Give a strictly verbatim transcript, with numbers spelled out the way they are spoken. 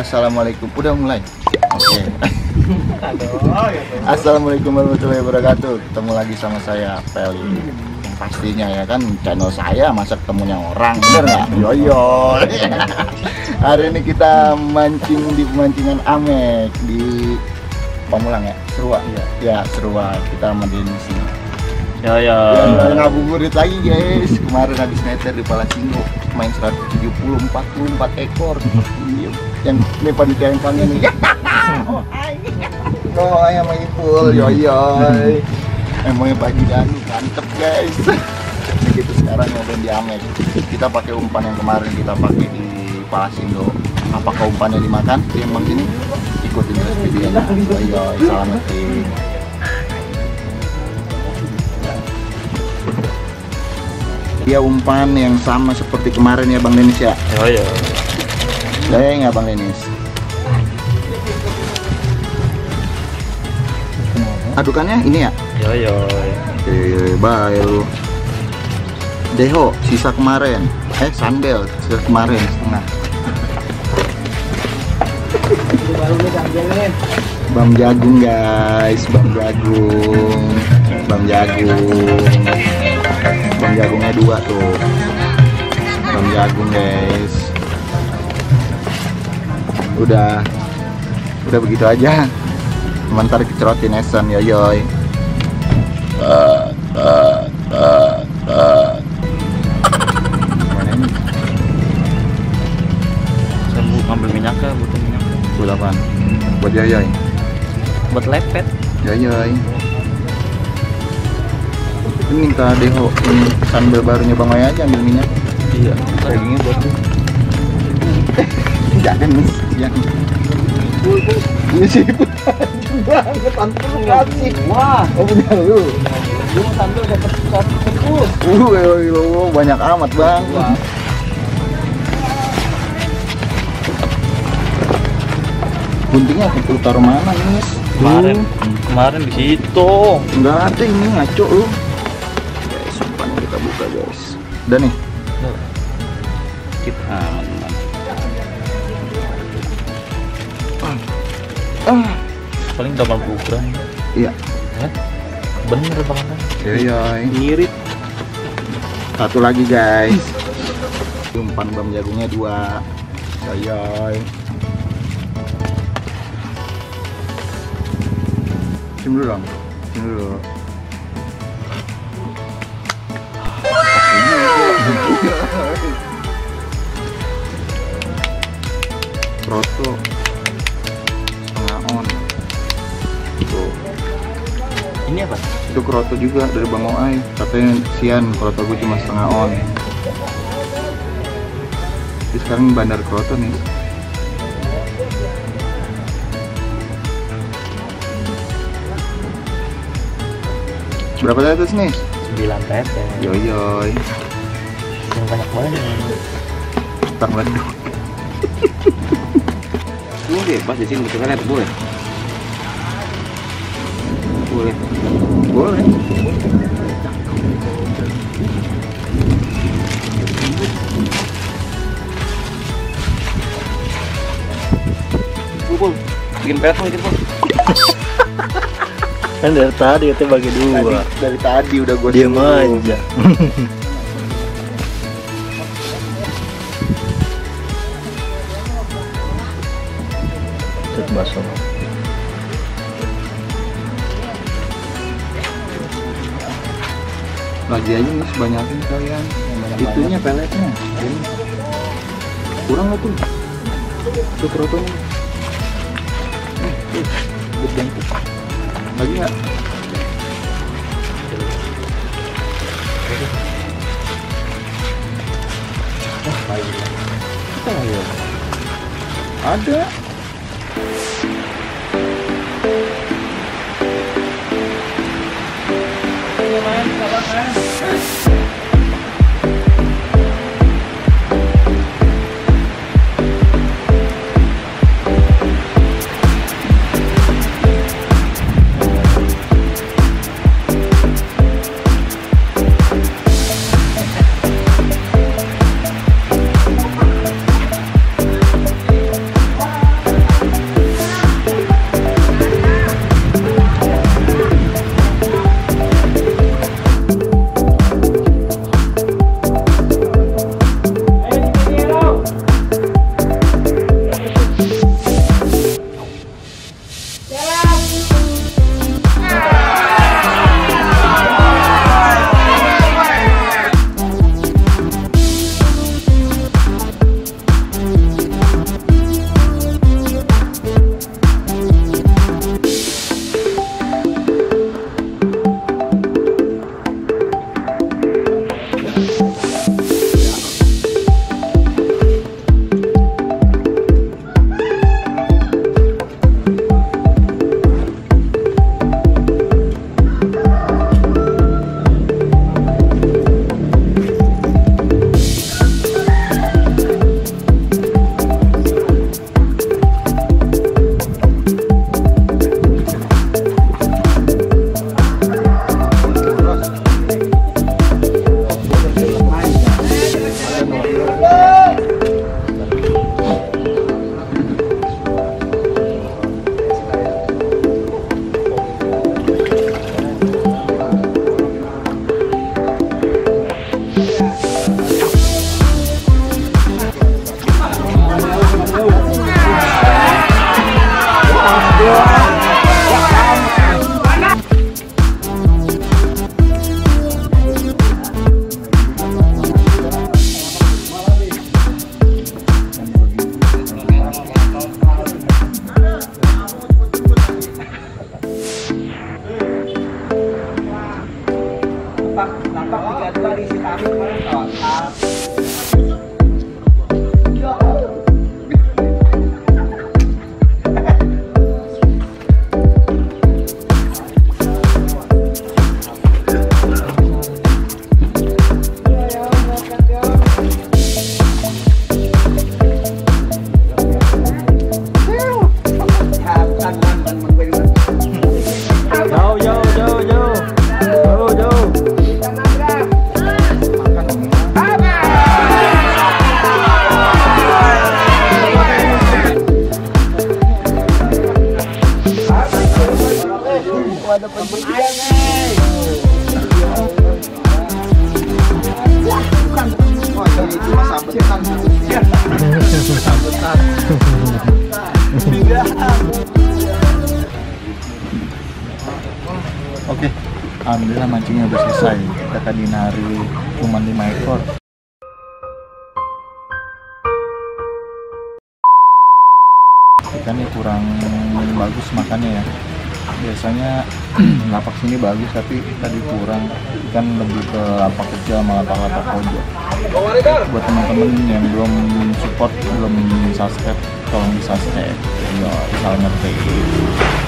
assalamualaikum. Udah mulai. Oke. Assalamualaikum warahmatullahi wabarakatuh. Ketemu lagi sama saya Peli. Yang pastinya ya kan channel saya masa ketemunya orang, bener nggak? Yoyo. Hari ini kita mancing di pemancingan Amek di Pamulang ya, Serua. Iya. Ya Serua. Kita sama Denis. Ya ya. Ya, ngabuburit lagi guys. Kemarin habis neter di Palasinggo main seratus tujuh puluh empat puluh empat ekor. Yang ini panitia yang panggil nih. Oh, oh ayam Ipul, yoyoy. Emangnya pagi Danu mantep guys. Begitu sekarang ngobrol di Amek. Kita pakai umpan yang kemarin kita pakai di Palasinggo. Apakah umpannya dimakan? Emang sini ikutin terus videonya. Yoyoy, salam ngetik. Dia umpan yang sama seperti kemarin ya Bang Denis ya? Oh iya. Boleh nggak Bang Denis? Adukannya ini ya? Yo yo. Oke, bye lu. Deho, sisa kemarin. Eh, sandel, sisa kemarin setengah. Bam jagung guys, bam jagung, bam jagung. Bam jagungnya dua tuh. Bam jagung guys. Udah Udah begitu aja. Sementara kecerotin esan yoyoy. Uh, uh, uh, uh. Mana ini? Saya mau ngambil minyaknya, butuh minyak. Buat apaan? Buat yoyoy. Buat lepet. Yoyoy. Ini minta Deho ini sambal barunya Bang Oya aja ambil minyak. Iya. Dagingnya buat tuh. Jangan mis, jangan. Ini sih banget antum kasih. Wah, oh benar lu. Lu sambal dapat satu bungkus. Uh, lu banyak amat bang. Wah. Guntingnya aku taruh mana nih? Kemarin, hmm. kemarin di situ. Enggak ada ini ngaco lu. Guys, umpannya kita buka guys. Udah nih. Cip aman aman. Ah. Paling delapan puluh gram. Iya. Ya? Bener banget. Iya, iya. Ngirit. Satu lagi guys. Umpan bam jagungnya dua. Sayay. Cium dulu dong. Cium dulu. Kroto setengah on. Tuh. Ini apa? Itu kroto juga dari Bang Oai. Katanya sian kroto gue cuma setengah on. Jadi sekarang bandar kroto nih. Berapa tetes nih? sembilan tetes. Yoyoy. Yang banyak banget. Tang leduk. Ini bebas di sini kita lihat boleh. Boleh. Boleh. Bul, bikin pelet dikit Bul. Kan dari tadi itu bagi dua. Tadi, dari tadi udah gue diam aja. Cet basah. Lagi aja nih sebanyakin kalian. Itunya peletnya. Ini. Kurang nggak tuh? Tuh krotonya. Eh, tuh, gede. Lagi nggak? Wah, baik. Kita ya. Ada. ada penjualan. Bukan, oh itu mah sabetan. Sabetan. Oke, alhamdulillah mancingnya udah selesai. Kita tadi nari cuma lima ekor. Ikannya kurang bagus makannya ya. Biasanya lapak sini bagus tapi tadi kurang. Ikan lebih ke lapak kecil sama lapak-lapak pojok. Buat teman-teman yang belum support, belum subscribe, tolong di subscribe. Ya, asal ngerti.